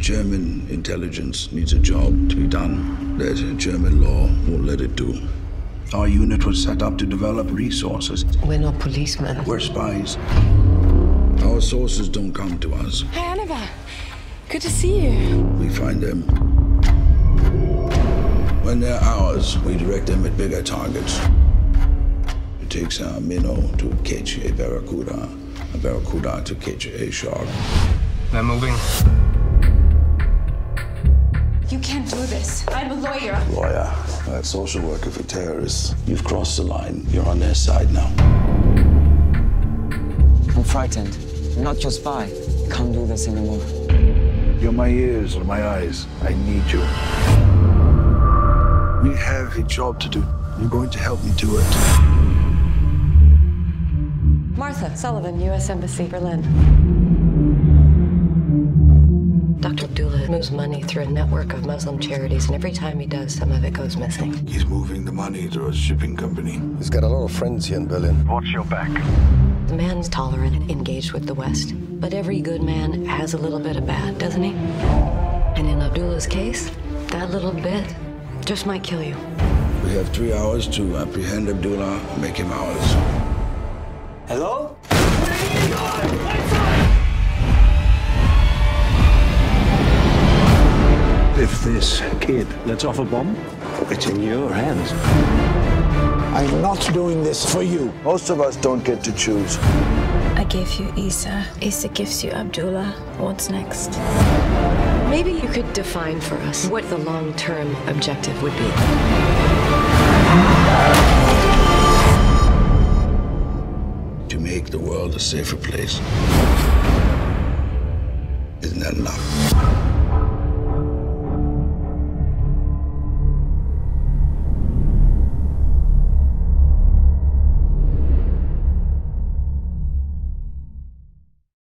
German intelligence needs a job to be done that German law won't let it do. Our unit was set up to develop resources. We're not policemen. We're spies. Our sources don't come to us. Hi, Annabelle. Good to see you. We find them. When they're ours, we direct them at bigger targets. It takes a minnow to catch a barracuda to catch a shark. They're moving. You can't do this. I'm a lawyer. Lawyer, a social worker for terrorists. You've crossed the line. You're on their side now. I'm frightened. I'm not your spy. Can't do this anymore. You're my ears or my eyes. I need you. We have a job to do. You're going to help me do it. Martha Sullivan, U.S. Embassy, Berlin. Dr. Abdullah moves money through a network of Muslim charities, and every time he does, some of it goes missing. He's moving the money through a shipping company. He's got a lot of friends here in Berlin. Watch your back. The man's tolerant and engaged with the West, but every good man has a little bit of bad, doesn't he? And in Abdullah's case, that little bit just might kill you. We have 3 hours to apprehend Abdullah and make him ours. Hello? If this kid lets off a bomb, it's in your hands. I'm not doing this for you. Most of us don't get to choose. I gave you Isa. Isa gives you Abdullah. What's next? Maybe you could define for us what the long-term objective would be. To make the world a safer place. Isn't that enough?